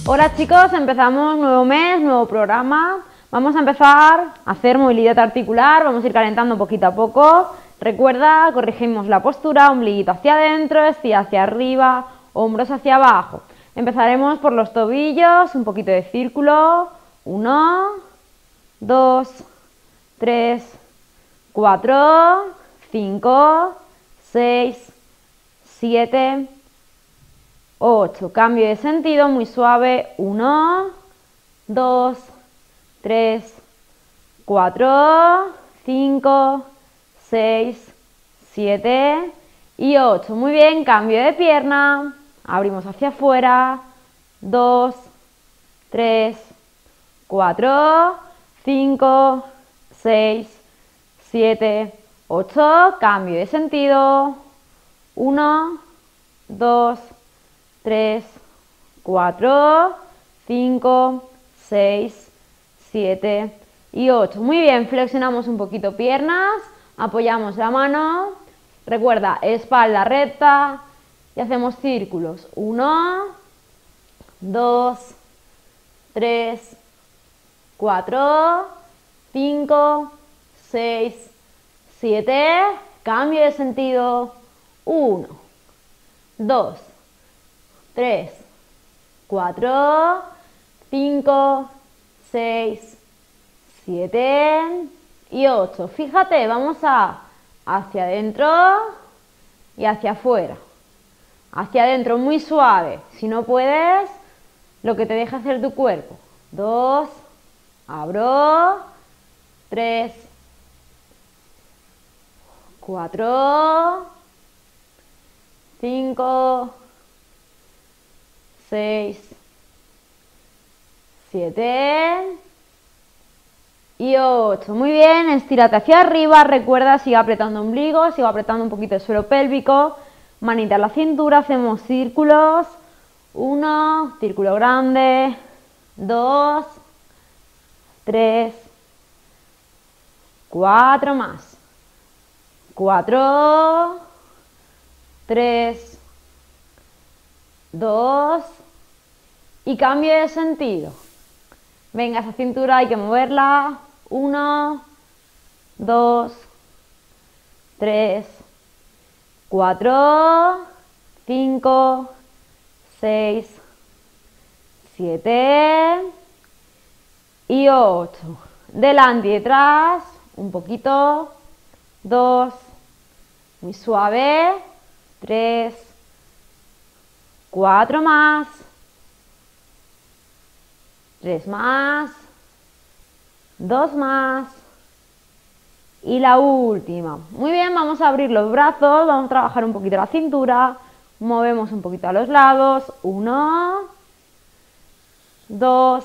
Hola chicos, empezamos nuevo mes, nuevo programa. Vamos a empezar a hacer movilidad articular, vamos a ir calentando poquito a poco. Recuerda, corregimos la postura, ombliguito hacia adentro, estira hacia arriba, hombros hacia abajo. Empezaremos por los tobillos, un poquito de círculo. 1, 2, 3, 4, 5, 6, 7, 8. Cambio de sentido muy suave. 1, 2, 3, 4, 5, 6, 7 y 8. Muy bien, cambio de pierna. Abrimos hacia afuera. 2, 3, 4, 5, 6, 7, 8. Cambio de sentido. 1, 2, 3, 4, 5, 6, 7 y 8. Muy bien, flexionamos un poquito piernas, apoyamos la mano, recuerda, espalda recta y hacemos círculos. 1, 2, 3, 4, 5, 6, 7, cambio de sentido. 1, 2, 3, 4, 5, 6, 7 y 8. Fíjate, vamos hacia adentro y hacia afuera. Hacia adentro muy suave. Si no puedes, lo que te deja hacer tu cuerpo. 2, abro, 3, 4, 5, 6, 7 y 8. Muy bien, estírate hacia arriba, recuerda, sigue apretando ombligo, sigue apretando un poquito el suelo pélvico, manita en la cintura, hacemos círculos. 1, círculo grande, 2, 3, 4 más, 4, 3, 2 y cambio de sentido. Venga, esa cintura hay que moverla. 1, 2, 3, 4, 5, 6, 7 y 8. Delante y detrás, un poquito. 2, muy suave. 3, 4 más. 3 más. 2 más. Y la última. Muy bien, vamos a abrir los brazos, vamos a trabajar un poquito la cintura, movemos un poquito a los lados. 1, 2,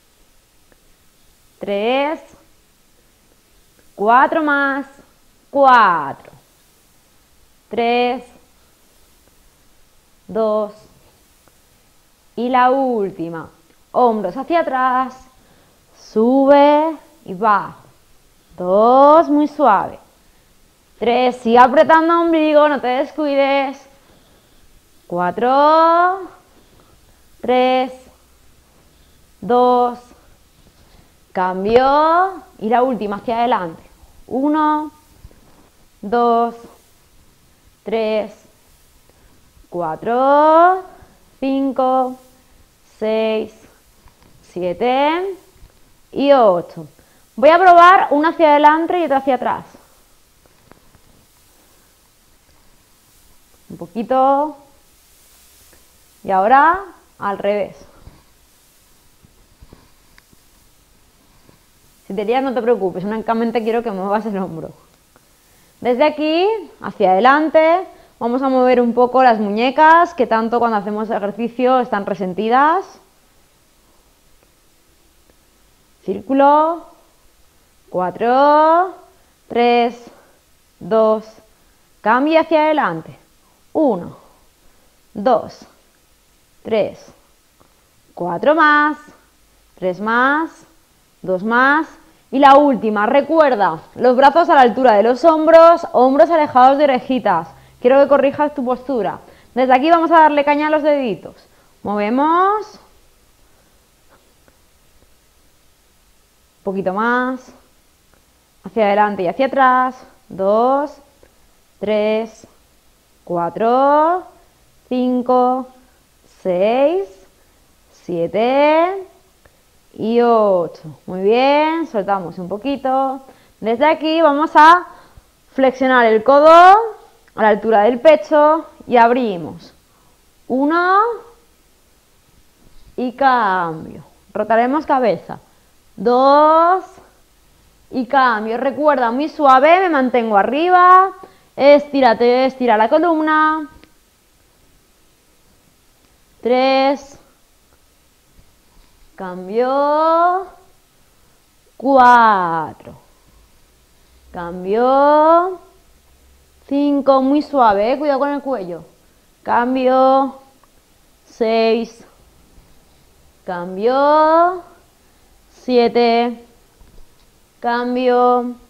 3, 4 más. 4, 3, 2 y la última. Hombros hacia atrás, sube y baja. 2, muy suave. 3, sigue apretando ombligo, no te descuides. 4, 3, 2, cambio y la última hacia adelante. 1, 2, 3, 4, 5, 6, 7 y 8. Voy a probar una hacia adelante y otra hacia atrás. Un poquito. Y ahora al revés. Si te lías no te preocupes, únicamente quiero que muevas el hombro. Desde aquí hacia adelante vamos a mover un poco las muñecas que tanto cuando hacemos ejercicio están resentidas. Círculo. 4, 3, 2, cambio hacia adelante. 1, 2, 3, 4 más, 3 más, 2 más y la última. Recuerda, los brazos a la altura de los hombros, hombros alejados de orejitas. Quiero que corrijas tu postura. Desde aquí vamos a darle caña a los deditos. Movemos poquito más. Hacia adelante y hacia atrás. 2, 3, 4, 5, 6, 7 y 8. Muy bien, soltamos un poquito. Desde aquí vamos a flexionar el codo a la altura del pecho y abrimos. 1 y cambio. Rotaremos cabeza. 2 y cambio. Recuerda, muy suave, me mantengo arriba. Estírate, estira la columna. 3. Cambio. 4. Cambio. 5, muy suave, cuidado con el cuello. Cambio. 6. Cambio. 7. Cambio.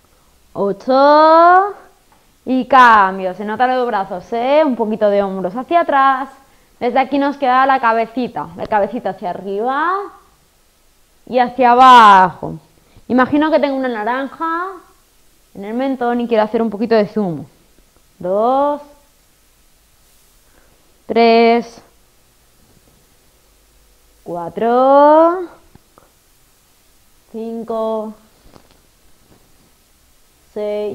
8. Y cambio. Se notan los brazos, ¿eh? Un poquito de hombros hacia atrás. Desde aquí nos queda la cabecita hacia arriba y hacia abajo. Imagino que tengo una naranja en el mentón y quiero hacer un poquito de zumo. 2, 3, 4, 5, 6,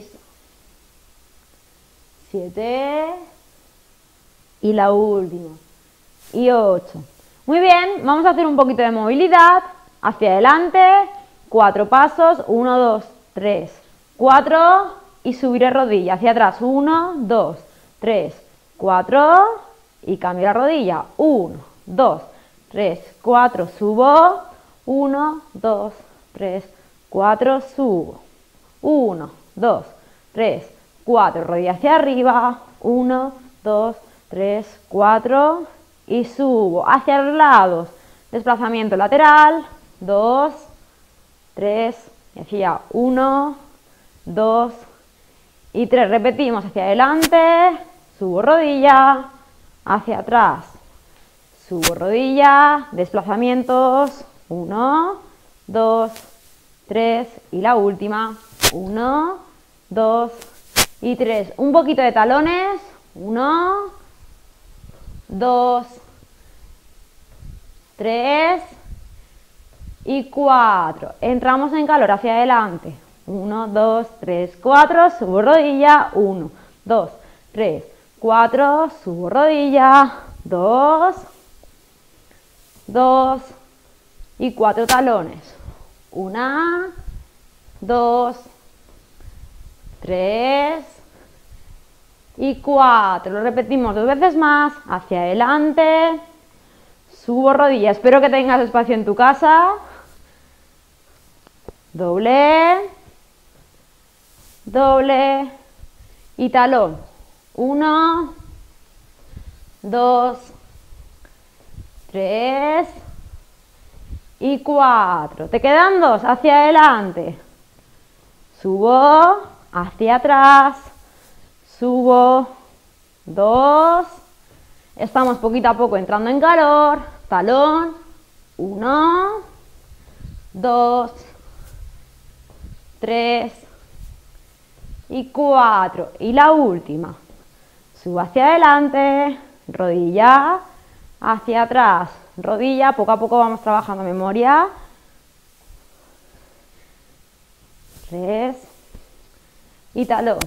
7 y la última. Y 8. Muy bien, vamos a hacer un poquito de movilidad hacia adelante, 4 pasos, 1, 2, 3, 4 y subiré rodilla hacia atrás, 1, 2, 3, 4 y cambio la rodilla, 1, 2, 3, 4, subo, 1, 2, 3, 4, subo, 1, 2, 3, 4, rodilla hacia arriba, 1, 2, 3, 4 y subo hacia los lados, desplazamiento lateral, 2, 3, y hacia 1, 2 y 3, repetimos hacia adelante, subo rodilla, hacia atrás, subo rodilla, desplazamientos, 1, 2, 3 y la última, 1, 2 y 3, un poquito de talones, 1, 2, 3 y 4. Entramos en calor hacia adelante. 1, 2, 3, 4. Subo rodilla. 1, 2, 3, 4. Subo rodilla. 2, 2 y 4 talones. 1, 2, 3 y 4. Lo repetimos 2 veces más. Hacia adelante. Subo rodilla. Espero que tengas espacio en tu casa. Doble. Doble. Y talón. 1, 2, 3 y 4. Te quedan 2. Hacia adelante. Subo. Hacia atrás. Subo. 2. Estamos poquito a poco entrando en calor. Talón. 1, 2, 3 y 4. Y la última. Subo hacia adelante. Rodilla. Hacia atrás. Rodilla. Poco a poco vamos trabajando memoria. 3 y talón.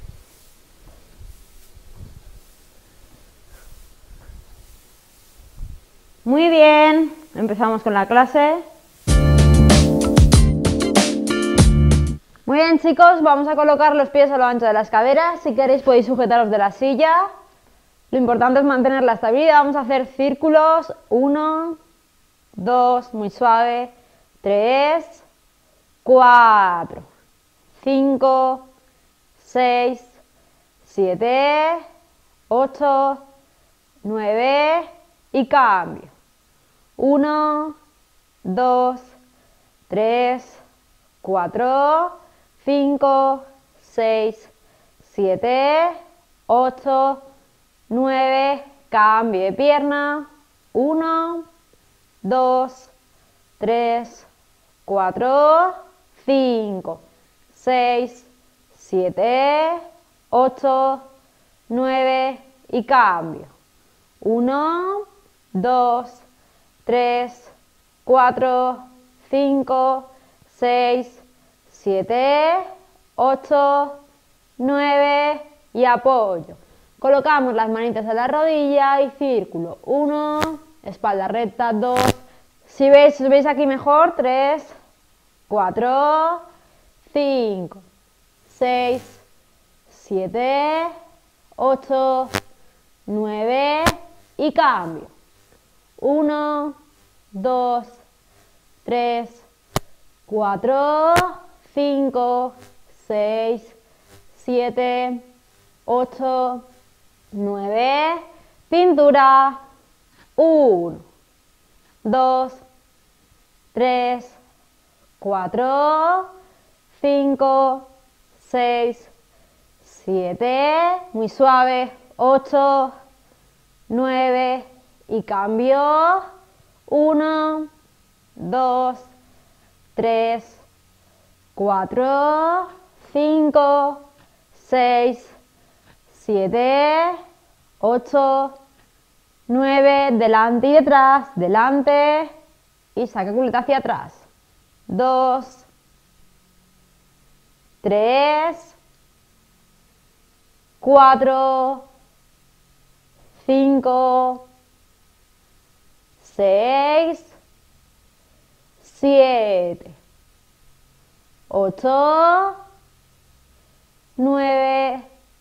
Muy bien, empezamos con la clase. Muy bien, chicos, vamos a colocar los pies a lo ancho de las caderas. Si queréis podéis sujetaros de la silla. Lo importante es mantener la estabilidad. Vamos a hacer círculos. 1, 2, muy suave. 3, 4, 5, 6, 7, 8, 9 y cambio. 1, 2, 3, 4, 5, 6, 7, 8, 9, cambio de pierna, 1, 2, 3, 4, 5, 6, 7, 8, 9 y cambio. 1, 2, 3, 4, 5, 6, 7, 8, 9 y apoyo. Colocamos las manitas en la rodilla y círculo. 1, espalda recta, 2, si veis aquí mejor, 3, 4, 5, 6, 7, 8, 9 y cambio. 1, 2, 3, 4, 5, 6, 7, 8, 9, cintura. 1, 2, 3, 4, 5, 6, 7, muy suave, 8, 9 y cambio. 1, 2, 3, 4, 5, 6, 7, 8, 9, delante y detrás, delante y saca culeta hacia atrás. 2, 3, 4, 5, 6, 7, 8, 9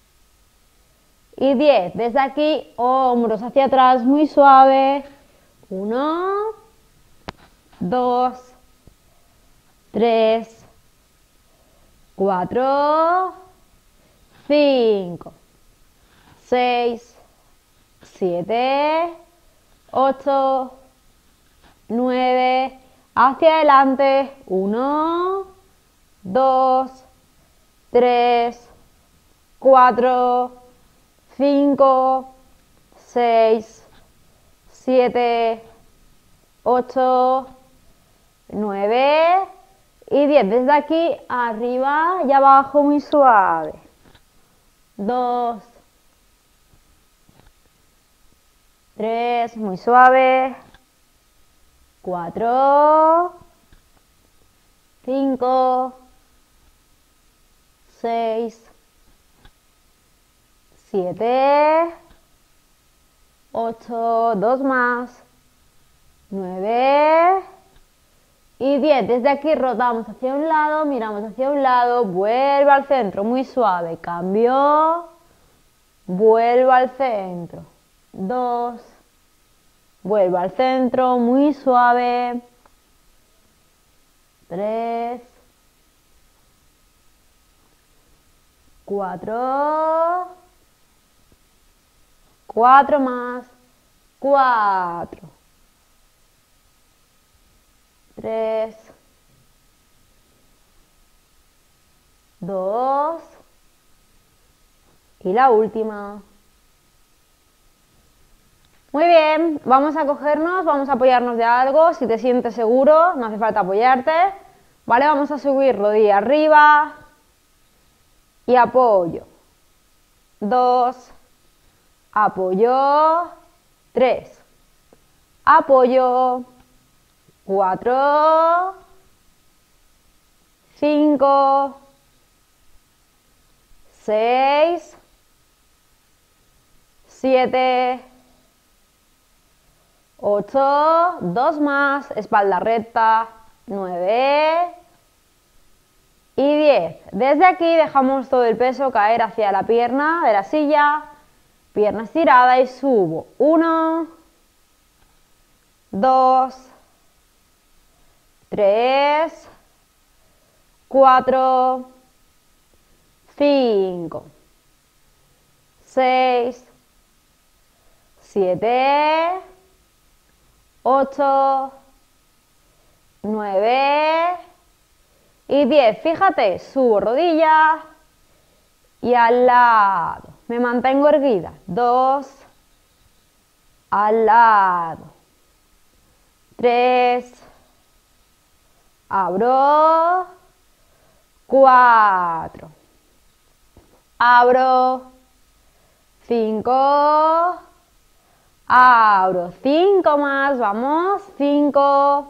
y 10. Desde aquí, hombros hacia atrás, muy suave. 1, 2, 3, 4, 5, 6, 7, 8, 9, hacia adelante. 1, 2, 3, 4, 5, 6, 7, 8, 9 y 10. Desde aquí arriba y abajo muy suave. 2, 3, muy suave. 4, 5, 6, 7, 8, 2 más, 9 y 10. Desde aquí rotamos hacia un lado, miramos hacia un lado, vuelvo al centro, muy suave, cambio, vuelvo al centro, 2, vuelvo al centro, muy suave, 3, 4, 4 más, 4, 3, 2 y la última. Muy bien, vamos a cogernos, vamos a apoyarnos de algo. Si te sientes seguro, no hace falta apoyarte. Vale, vamos a subir rodilla arriba y apoyo. 2, apoyo. 3, apoyo. 4, 5, 6, 7, 8, 2 más, espalda recta, 9 y 10. Desde aquí dejamos todo el peso caer hacia la pierna de la silla, pierna estirada y subo. 1, 2, 3, 4, 5, 6, 7, 8, 9 y 10. Fíjate, subo rodilla y al lado. Me mantengo erguida. 2, al lado. 3, abro, 4, abro, 5, abro, 5 más, vamos, 5,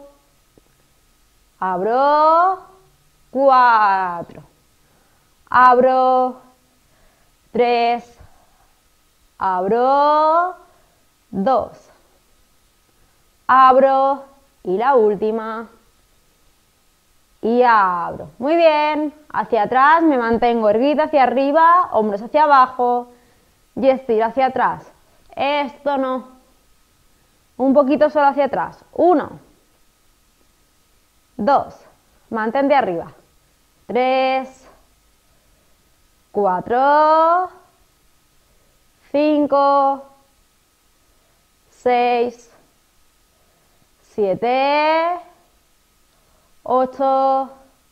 abro, 4, abro, 3, abro, 2, abro y la última y abro. Muy bien, hacia atrás me mantengo erguida hacia arriba, hombros hacia abajo y estiro hacia atrás. Esto no, un poquito solo hacia atrás. 1, 2, mantente arriba. 3, 4, 5, 6, 7, 8,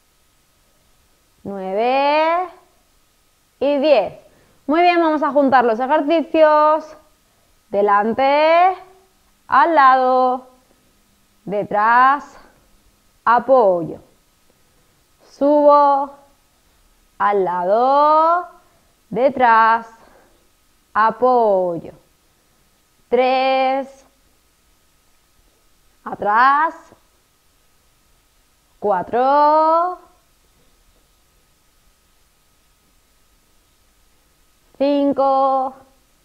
9 y 10. Muy bien, vamos a juntar los ejercicios. Delante, al lado, detrás, apoyo. Subo, al lado, detrás, apoyo. 3, atrás, 4, 5,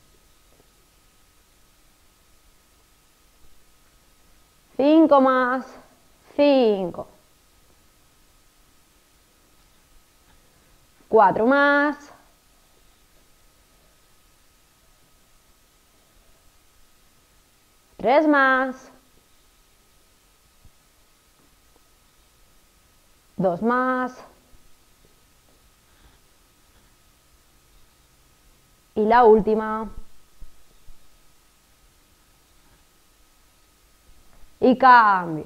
5 más, 5, 4 más, 3 más, 2 más y la última y cambio.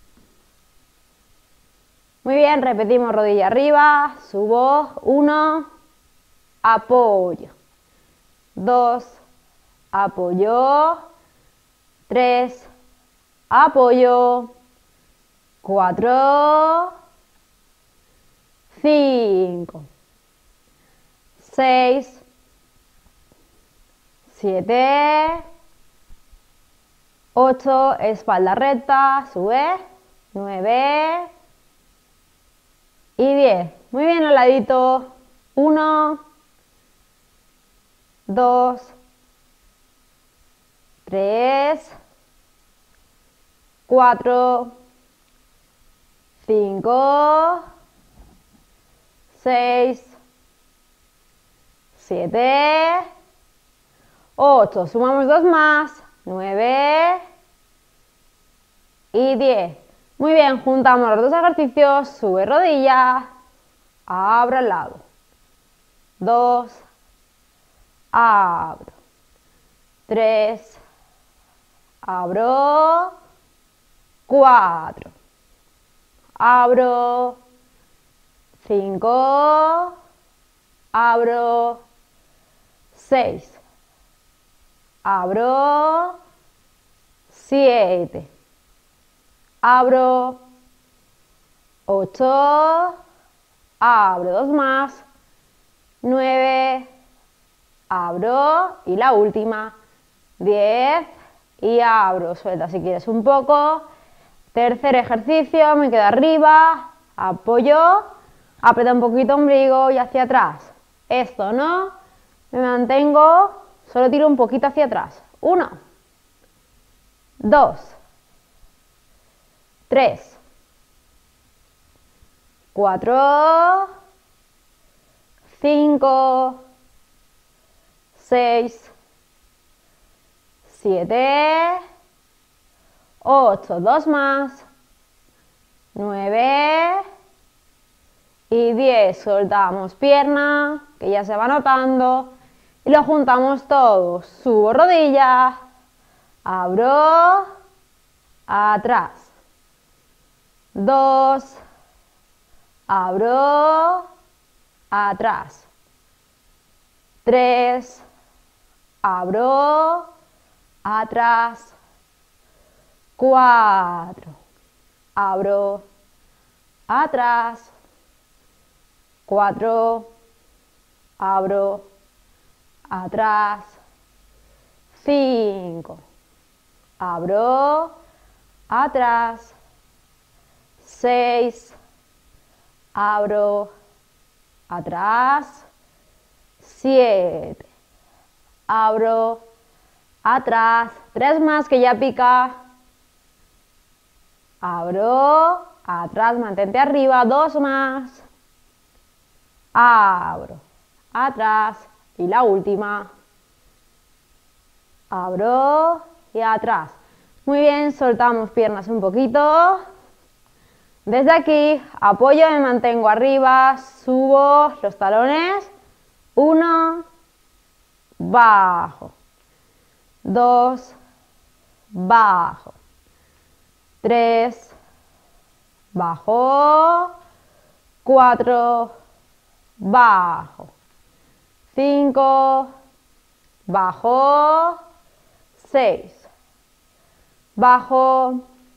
Muy bien, repetimos rodilla arriba, subo, 1, apoyo, 2, apoyo, 3, apoyo, 4, 5, 6, 7, 8, espalda recta, sube, 9 y 10. Muy bien, al ladito, 1, 2, 3, 4, 5, 6, 7, 8. Sumamos 2 más, 9 y 10. Muy bien, juntamos los dos ejercicios, sube rodilla, abro al lado, 2, abro, 3, abro, 4, abro, 5, abro, 6, abro, 7, abro, 8, abro 2 más, 9, abro y la última, 10 y abro, suelta si quieres un poco. Tercer ejercicio, me quedo arriba, apoyo, aprieta un poquito ombligo y hacia atrás. Esto no, me mantengo, solo tiro un poquito hacia atrás. 1, 2, 3, 4, 5, 6, 7, 8, 2 más, 9 y 10. Soltamos pierna, que ya se va notando, y lo juntamos todos. Subo rodilla, abro, atrás, 2, abro, atrás, 3, abro, atrás, 4, abro, atrás, 4, abro, atrás, 5, abro, atrás, 6, abro, atrás, 7, abro, atrás, 3 más que ya pica, abro, atrás, mantente arriba, 2 más, abro, atrás y la última, abro y atrás. Muy bien, soltamos piernas un poquito. Desde aquí, apoyo, me mantengo arriba, subo los talones, 1, bajo, 2, bajo, 3, bajo, 4, bajo, 5, bajo, 6, bajo,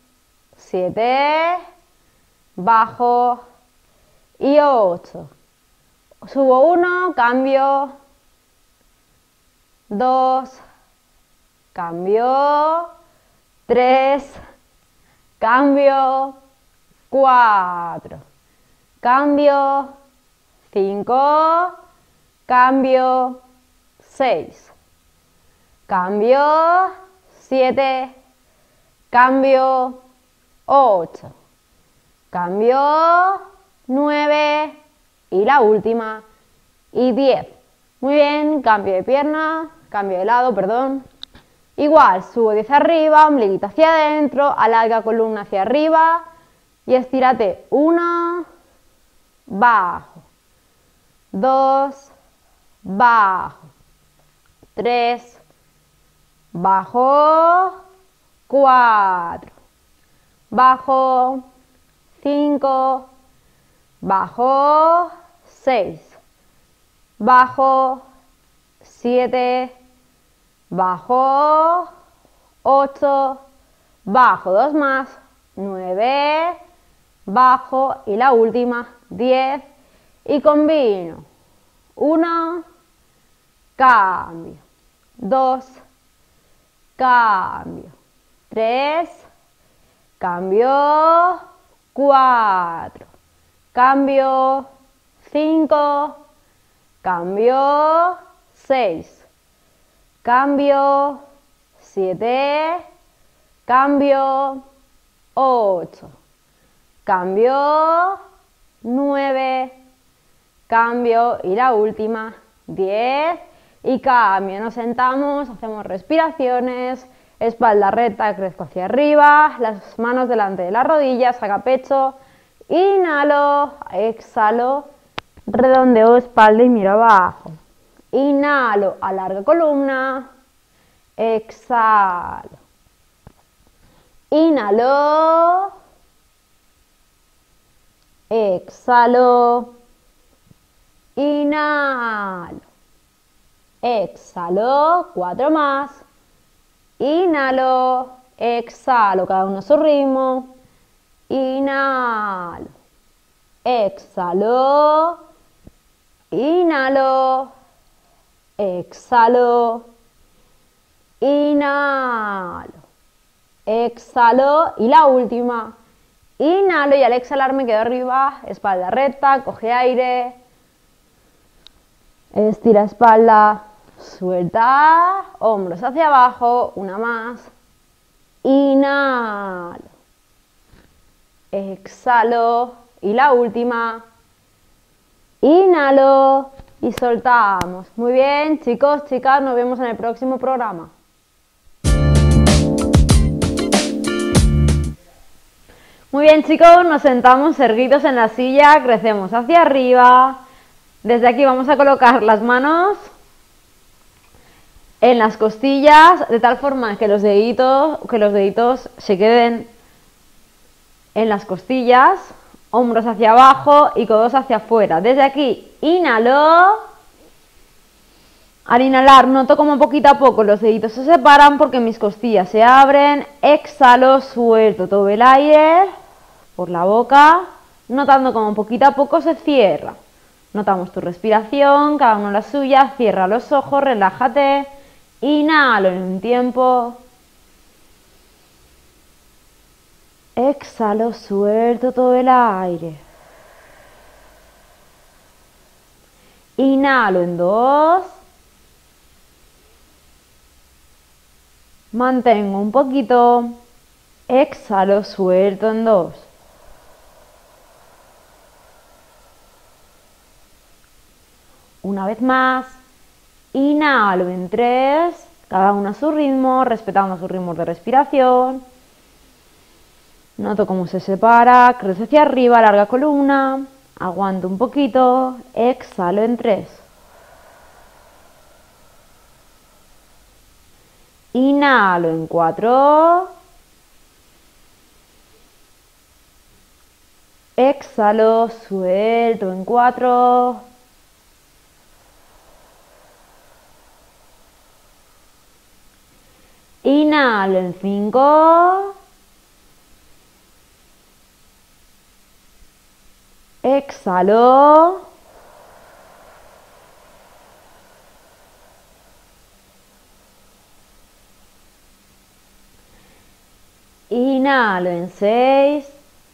7, bajo y 8. Subo 1, cambio, 2, cambio, 3, cambio, 4, cambio, 5, cambio, 6, cambio, 7, cambio, 8, cambio, 9 y la última y 10. Muy bien, cambio de pierna, cambio de lado, perdón. Igual, subo 10 arriba, ombliguito hacia adentro, alarga columna hacia arriba y estírate. 1, bajo, 2, bajo, 3, bajo, 4, bajo, 5, bajo, 6, bajo, 7, bajo, 8, bajo, 2 más, 9, bajo y la última, 10 y combino. 1, cambio, 2, cambio, 3, cambio, 4, cambio, 5, cambio, 6, cambio, 7, cambio, 8, cambio, 9, cambio y la última, 10 y cambio. Nos sentamos, hacemos respiraciones, espalda recta, crezco hacia arriba, las manos delante de las rodillas, saca pecho, inhalo, exhalo, redondeo espalda y miro abajo. Inhalo, alargo columna, exhalo. Inhalo, exhalo, inhalo, exhalo, 4 más, inhalo, exhalo, cada uno a su ritmo, inhalo, exhalo, inhalo, exhalo, inhalo, exhalo y la última, inhalo y al exhalar me quedo arriba, espalda recta, coge aire, estira espalda, suelta, hombros hacia abajo, una más, inhalo, exhalo y la última, inhalo y soltamos. Muy bien, chicos, chicas, nos vemos en el próximo programa. Muy bien, chicos, nos sentamos erguidos en la silla, crecemos hacia arriba. Desde aquí vamos a colocar las manos en las costillas, de tal forma que los deditos se queden en las costillas, hombros hacia abajo y codos hacia afuera. Desde aquí, inhalo. Al inhalar noto como poquito a poco los deditos se separan porque mis costillas se abren. Exhalo, suelto todo el aire por la boca notando como poquito a poco se cierra. Notamos tu respiración, cada uno la suya, cierra los ojos, relájate, inhalo en un tiempo, exhalo, suelto todo el aire, inhalo en 2, mantengo un poquito, exhalo, suelto en 2. Una vez más, inhalo en 3, cada uno a su ritmo, respetando sus ritmos de respiración. Noto cómo se separa, crece hacia arriba, larga columna, aguanto un poquito, exhalo en 3. Inhalo en 4. Exhalo, suelto en 4. Inhalo en 5. Exhalo. Inhalo en 6.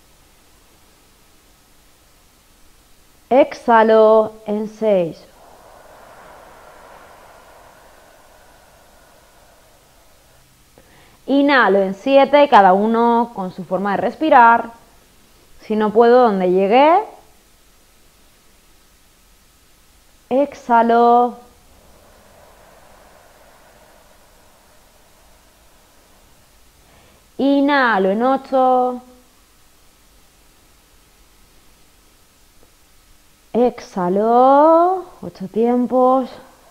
Exhalo en 6. Inhalo en 7, cada uno con su forma de respirar. Si no puedo, donde llegué. Exhalo. Inhalo en 8. Exhalo. 8 tiempos.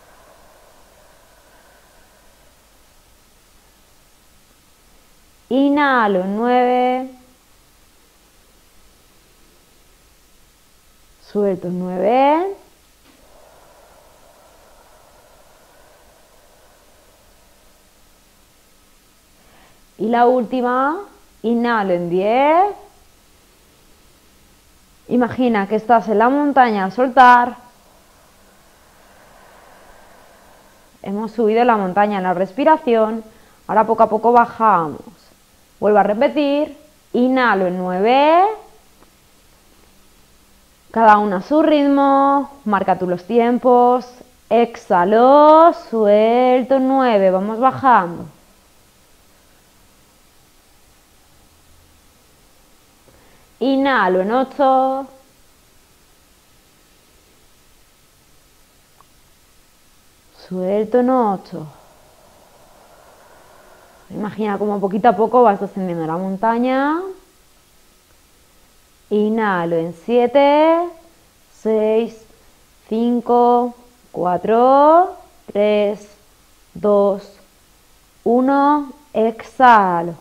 Inhalo en 9. Suelto en 9. Y la última, inhalo en 10. Imagina que estás en la montaña al soltar. Hemos subido la montaña en la respiración. Ahora poco a poco bajamos. Vuelvo a repetir. Inhalo en 9. Cada uno a su ritmo. Marca tú los tiempos. Exhalo, suelto en 9. Vamos bajando. Inhalo en 8. Suelto en 8. Imagina como poquito a poco vas descendiendo la montaña. Inhalo en 7, 6, 5, 4, 3, 2, 1. Exhalo.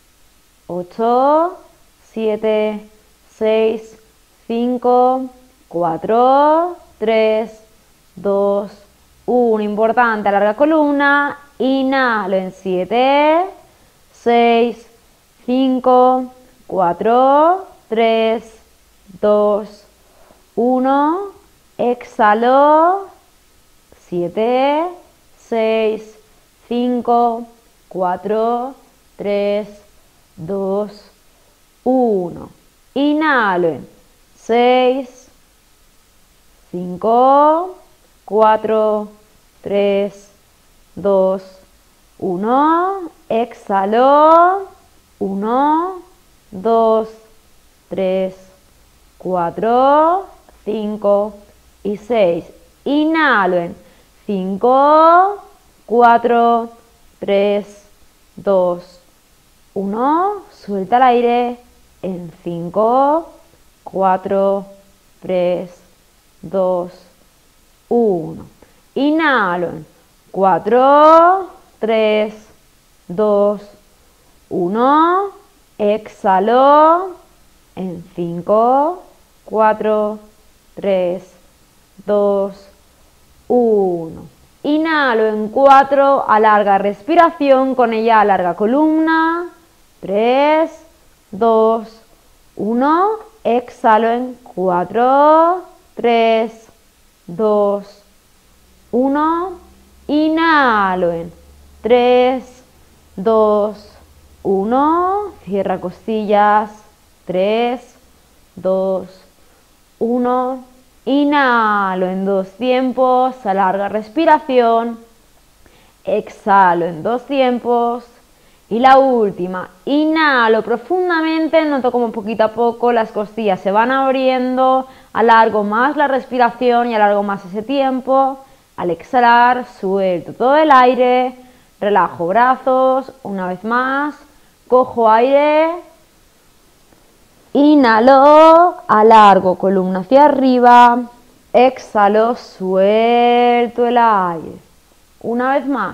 8, 7, 6, 5, 4, 3, 2, 1. Importante, alarga columna. Inhalo en 7, 6, 5, 4, 3, 2, 1. Exhalo. 7, 6, 5, 4, 3, 2, 1. Inhalo en 6, 5, 4, 3, 2, 1. Exhalo. 1, 2, 3, 4, 5 y 6. Inhalo en 5, 4, 3, 2, 1. Suelta el aire en 5, 4, 3, 2, 1. Inhalo en 4, 3, 2, 1. Exhalo en 5, 4, 3, 2, 1. Inhalo en 4, alarga respiración, con ella alarga columna. 3, 2, 1. exhalo en 4, 3, 2, 1, inhalo en 3, 2, 1, cierra costillas, 3, 2, 1, inhalo en 2 tiempos, alarga respiración, exhalo en 2 tiempos y la última, inhalo profundamente, noto como poquito a poco las costillas se van abriendo, alargo más la respiración y alargo más ese tiempo, al exhalar suelto todo el aire, relajo brazos, una vez más, cojo aire, inhalo, alargo columna hacia arriba, exhalo, suelto el aire. Una vez más,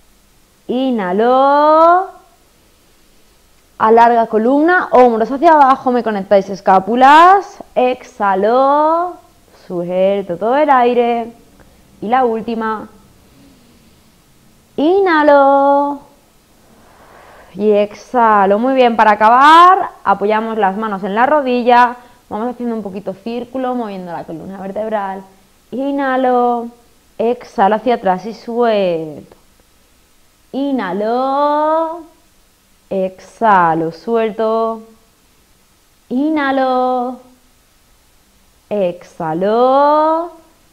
inhalo, alarga columna, hombros hacia abajo, me conectáis escápulas, exhalo, suelto todo el aire. Y la última, inhalo y exhalo. Muy bien, para acabar, apoyamos las manos en la rodilla, vamos haciendo un poquito círculo, moviendo la columna vertebral. Inhalo, exhalo hacia atrás y suelto. Inhalo, exhalo, suelto. Inhalo, exhalo,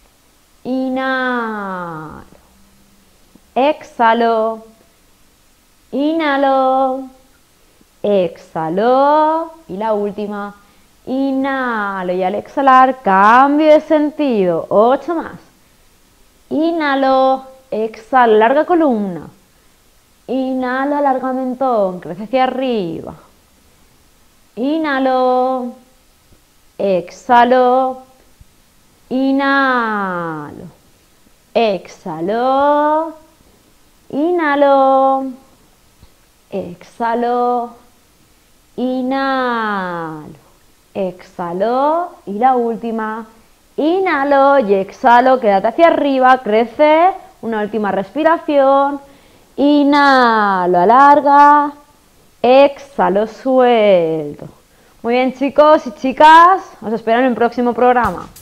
inhalo, exhalo, inhalo, exhalo y la última, inhalo y al exhalar cambio de sentido, 8 más. Inhalo, exhalo, larga columna. Inhalo, alarga mentón, crece hacia arriba. Inhalo, exhalo, inhalo, exhalo, inhalo, exhalo, inhalo, exhalo y la última, inhalo y exhalo, quédate hacia arriba, crece, una última respiración, inhalo, alarga, exhalo, suelto. Muy bien chicos y chicas, os espero en el próximo programa.